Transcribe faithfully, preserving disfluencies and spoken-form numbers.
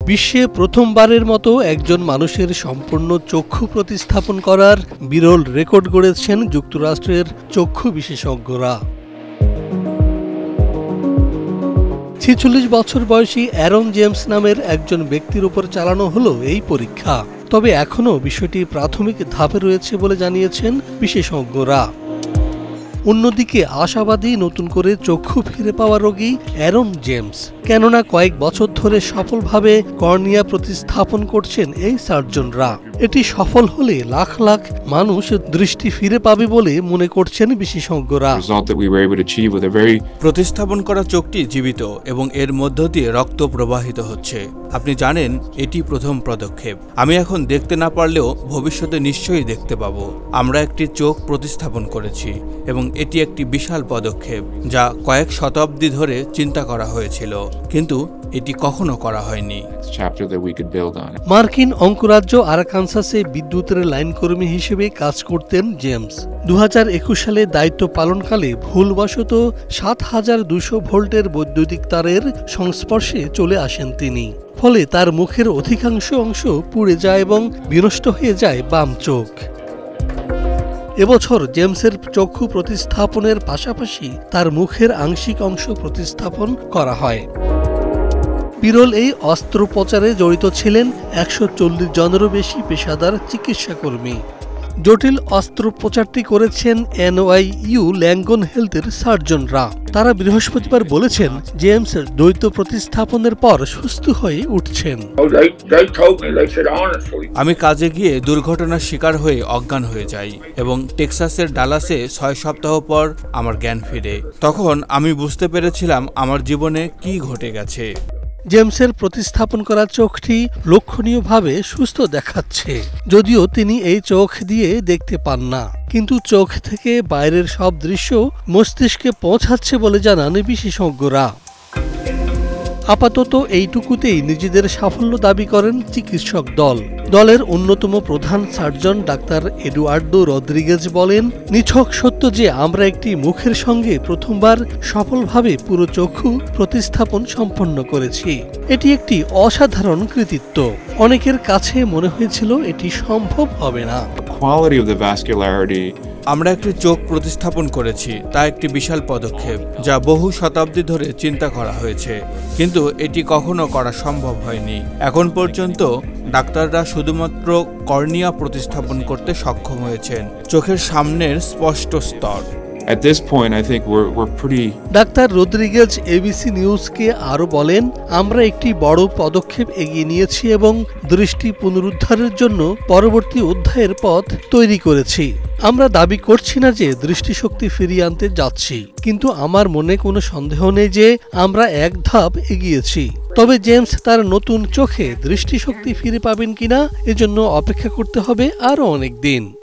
বিশ্বে প্রথমবারের মতো একজন মানুষের সম্পূর্ণ চক্ষু প্রতিস্থাপন করার বিরল রেকর্ড গড়েছেন যুক্তরাষ্ট্রের চক্ষু বিশেষজ্ঞরা। ছেচল্লিশ বছর বয়সী অ্যারন জেমস নামের একজন ব্যক্তির উপর চালানো হলো এই পরীক্ষা। তবে এখনও বিষয়টি প্রাথমিক ধাপে রয়েছে বলে জানিয়েছেন বিশেষজ্ঞরা। অন্যদিকে আশাবাদী নতুন করে চক্ষু ফিরে পাওয়া রোগী অ্যারন জেমস, কেননা কয়েক বছর ধরে সফলভাবে কর্নিয়া প্রতিস্থাপন করছেন এই সার্জনরা। এটি সফল হলে লাখ লাখ মানুষ দৃষ্টি ফিরে পাবে বলে মনে করছেন বিশেষজ্ঞরা। প্রতিস্থাপন করা চোখটি জীবিত এবং এর মধ্য দিয়ে রক্ত প্রবাহিত হচ্ছে। আপনি জানেন, এটি প্রথম পদক্ষেপ। আমি এখন দেখতে না পারলেও ভবিষ্যতে নিশ্চয়ই দেখতে পাবো। আমরা একটি চোখ প্রতিস্থাপন করেছি এবং এটি একটি বিশাল পদক্ষেপ, যা কয়েক শতাব্দী ধরে চিন্তা করা হয়েছিল, কিন্তু এটি কখনো করা হয়নি। মার্কিন অঙ্গরাজ্য আরাকানসাসে বিদ্যুতের লাইন কর্মী হিসেবে কাজ করতেন জেমস। দু হাজার একুশ সালে দায়িত্ব পালনকালে ভুলবশত সাত হাজার দুশো ভোল্টের বৈদ্যুতিক তারের সংস্পর্শে চলে আসেন তিনি। ফলে তার মুখের অধিকাংশ অংশ পুড়ে যায় এবং বিনষ্ট হয়ে যায় বাম চোখ। এবছর জেমসের চক্ষু প্রতিস্থাপনের পাশাপাশি তার মুখের আংশিক অংশ প্রতিস্থাপন করা হয়। বিরল এই অস্ত্রোপচারে জড়িত ছিলেন একশো চল্লিশ জনেরও বেশি পেশাদার চিকিৎসাকর্মী। জটিল অস্ত্রোপচারটি করেছেন এনওয়াইইউ ল্যাঙ্গন হেলথের সার্জনরা। তারা বৃহস্পতিবার বলেছেন, জেমস দ্বৈত প্রতিস্থাপনের পর সুস্থ হয়ে উঠছেন। আমি কাজে গিয়ে দুর্ঘটনার শিকার হয়ে অজ্ঞান হয়ে যাই এবং টেক্সাসের ডালাসে ছয় সপ্তাহ পর আমার জ্ঞান ফিরে। তখন আমি বুঝতে পেরেছিলাম আমার জীবনে কি ঘটে গেছে। জেমসের প্রতিস্থাপন করা চোখটি লক্ষণীয়ভাবে সুস্থ দেখাচ্ছে, যদিও তিনি এই চোখ দিয়ে দেখতে পান না। কিন্তু চোখ থেকে বাইরের সব দৃশ্য মস্তিষ্কে পৌঁছাচ্ছে বলে জানান বিশেষজ্ঞরা। আপাতত এইটুকুতেই নিজেদের সাফল্য দাবি করেন চিকিৎসক দল। দলের অন্যতম প্রধান সার্জন ডাক্তার এডুয়ার্ডো রদ্রিগেজ বলেন, নিছক সত্য যে আমরা একটি মুখের সঙ্গে প্রথমবার সফলভাবে পুরো চক্ষু প্রতিস্থাপন সম্পন্ন করেছি। এটি একটি অসাধারণ কৃতিত্ব। অনেকের কাছে মনে হয়েছিল এটি সম্ভব হবে না। আমরা একটি চোখ প্রতিস্থাপন করেছি, তা একটি বিশাল পদক্ষেপ, যা বহু শতাব্দী ধরে চিন্তা করা হয়েছে, কিন্তু এটি কখনো করা সম্ভব হয়নি। এখন পর্যন্ত ডাক্তাররা শুধুমাত্র কর্নিয়া প্রতিস্থাপন করতে সক্ষম হয়েছেন, চোখের সামনের স্পষ্ট স্তর। At this point, I think we're we're pretty. Doctor Rodriguez ABC নিউজকে আরো বলেন, আমরা একটি বড় পদক্ষেপ এগিয়ে নিয়েছি এবং দৃষ্টি পুনরুদ্ধারের জন্য পরবর্তী অধ্যায়ের পথ তৈরি করেছি। আমরা দাবি করছি না যে দৃষ্টিশক্তি ফিরিয়ে আনতে যাচ্ছি, কিন্তু আমার মনে কোনো সন্দেহ নেই যে আমরা এক ধাপ এগিয়েছি। তবে জেমস তার নতুন চোখে দৃষ্টিশক্তি ফিরে পাবেন কিনা এজন্য অপেক্ষা করতে হবে আরো অনেক দিন।